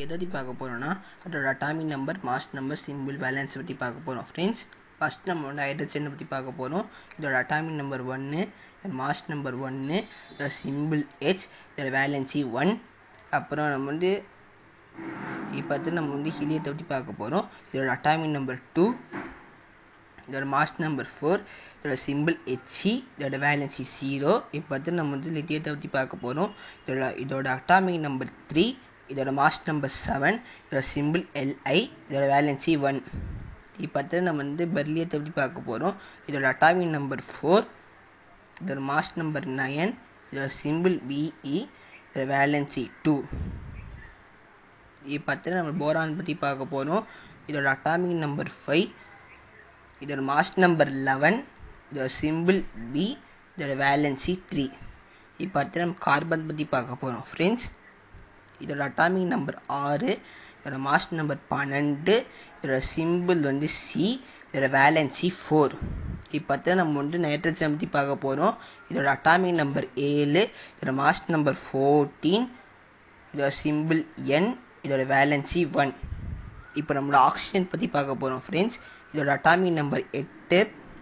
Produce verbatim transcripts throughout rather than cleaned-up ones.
எதை பற்றி பார்க்க போகிறோம்னா அதோட atomic number, mass number, symbol, valence பற்றி பார்க்க போகிறோம் ஃப்ரெண்ட்ஸ். ஃபஸ்ட் நம்ம வந்து ஹைட்ரஜனை பற்றி பார்க்க போகிறோம். இதோட அட்டாமிக் நம்பர் ஒன்று, மாஸ் நம்பர் ஒன்று, இதோட சிம்பிள் ஹெச், இதோட வேலன்சி ஒன். அப்புறம் நம்ம வந்து இப்போ வந்து நம்ம வந்து ஹீலியத்தை பற்றி பார்க்க போகிறோம். இதோட அட்டாமிக் நம்பர் டூ, இதோட மாஸ் நம்பர் ஃபோர், இதோட சிம்பிள் ஹெச்சி, இதோட வேலன்சி ஜீரோ. இப்போ வந்து நம்ம வந்து லித்தியத்தை பற்றி பார்க்க போகிறோம். இதோட இதோட அட்டாமிக் நம்பர் த்ரீ, இதோட மாஸ் நம்பர் செவன், இதோட சிம்பிள் எல்ஐ, இதோட வேலன்சி ஒன். இப்போ வந்து நம்ம வந்து பெர்லியத்தை பற்றி பார்க்க போகிறோம். இதோட அட்டாமிக் நம்பர் ஃபோர், இதோட மாஸ் நம்பர் நைன், இதோட சிம்பிள் பிஇ, இதோட வேலன்சி டூ. இப்போ வந்து நம்ம போரான் பற்றி பார்க்க போகிறோம். இதோட அட்டாமிக் நம்பர் ஃபைவ், இதோட மாஸ் நம்பர் லெவன், இதோட சிம்பிள் பி, இதோட வேலன்சி த்ரீ. இப்போ அடுத்து நம்ம கார்பன் பற்றி பார்க்க போகிறோம் ஃப்ரெண்ட்ஸ். இதோட அட்டாமிக் நம்பர் ஆறு, இதோட மாஸ் நம்பர் பன்னெண்டு, இதோட சிம்பிள் வந்து சி, இதோட வேலன்சி ஃபோர். இப்போ அடுத்து நம்ம வந்து நைட்ரஜன் பற்றி பார்க்க போகிறோம். இதோட அட்டாமிக் நம்பர் ஏழு, இதோட மாஸ் நம்பர் ஃபோர்டீன், இதோட சிம்பிள் என், இதோட வேலன்சி ஒன். இப்போ நம்மளோட ஆக்சிஜன் பற்றி பார்க்க போகிறோம் ஃப்ரெண்ட்ஸ். இதோட அட்டாமிக் நம்பர் எட்டு,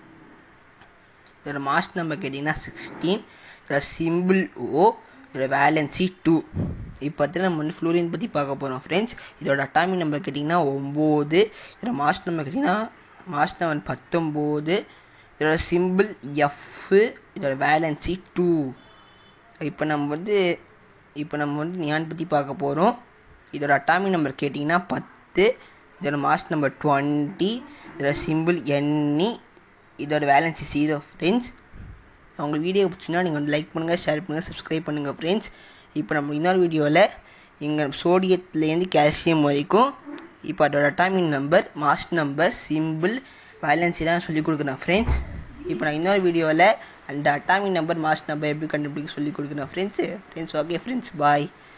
இதோட மாஸ் நம்பர் கேட்டிங்கன்னா சிக்ஸ்டீன், இதோட சிம்பிள் ஓ, இதோட வேலன்சி டூ. இப்போ வந்து நம்ம வந்து ஃப்ளூரின் பற்றி பார்க்க போகிறோம் ஃப்ரெண்ட்ஸ். இதோட அட்டாமிக் நம்பர் கேட்டிங்கன்னா ஒம்பது, இதோட மாஸ் நம்பர் கேட்டிங்கன்னா மாஸ் நம்பர் பத்தொம்போது, இதோட சிம்பிள் எஃப், இதோட வேலன்சி டூ. இப்போ நம்ம வந்து இப்போ நம்ம வந்து நியான் பற்றி பார்க்க போகிறோம். இதோட அட்டாமிக் நம்பர் கேட்டிங்கன்னா பத்து, இதோட மாஸ் நம்பர் டுவெண்ட்டி, இதோட சிம்பிள் என்இ, இதோட வேலன்சி ஜீரோ ஃப்ரெண்ட்ஸ். உங்களுக்கு வீடியோ பிடிச்சிங்கன்னா நீங்கள் வந்து லைக் பண்ணுங்கள், ஷேர் பண்ணுங்கள், சப்ஸ்கிரைப் பண்ணுங்கள் ஃப்ரெண்ட்ஸ். இப்போ நம்ம இன்னொரு வீடியோவில் இங்கே சோடியத்துலேருந்து கால்சியம் வரைக்கும் இப்போ அதோட atomic number, mass number, symbol, valency தான் சொல்லிக் கொடுக்குறேன் ஃப்ரெண்ட்ஸ். இப்போ நான் இன்னொரு வீடியோவில் அந்த அட்டாமிக் நம்பர், மாஸ் நம்பர் எப்படி கண்டுபிடிக்க சொல்லிக் கொடுக்குறேன் ஃப்ரெண்ட்ஸு ஃப்ரெண்ட்ஸ் ஓகே ஃப்ரெண்ட்ஸ், பாய்.